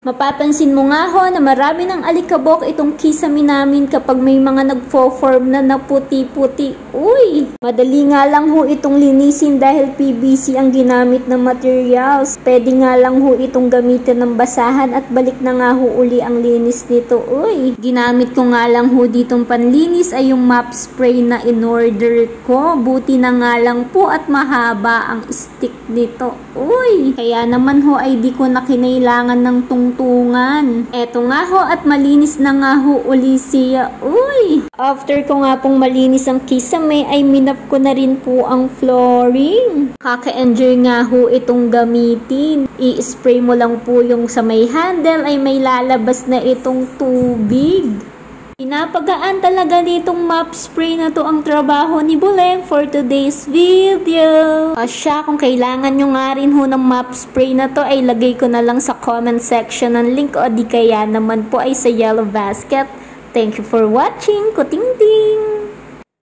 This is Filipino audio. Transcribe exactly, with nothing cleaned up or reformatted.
Mapapansin mo nga ho na marami ng alikabok itong kisame namin kapag may mga nagfo-form na na puti-puti. Uy! Madali nga lang ho itong linisin dahil P V C ang ginamit na materials. Pwede nga lang ho itong gamitin ng basahan at balik na nga ho uli ang linis nito. Uy! Ginamit ko nga lang ho ditong panlinis ay yung mop spray na in-order ko. Buti na nga lang po at mahaba ang stick nito. Uy! Kaya naman ho ay di ko na kinailangan ng tungtungan. Eto nga ho at malinis na nga ho uli siya. Uy! After ko nga pong malinis ang kisame ay minap ko na rin po ang flooring. Kaka-enjoy nga ho itong gamitin. I-spray mo lang po yung sa may handle ay may lalabas na itong tubig. Pinapagaan talaga nitong mop spray na to ang trabaho ni Buleng for today's video. O siya, kung kailangan nyo nga rin ho ng mop spray na to ay lagay ko na lang sa comment section ng link o di kaya naman po ay sa yellow basket. Thank you for watching. Kuting-ting!